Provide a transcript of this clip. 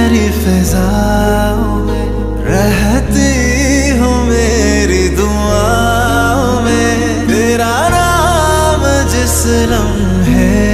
तेरी फिजाओं में रहती हूँ मेरी दुआओं में, तेरा नाम जिस लम्हे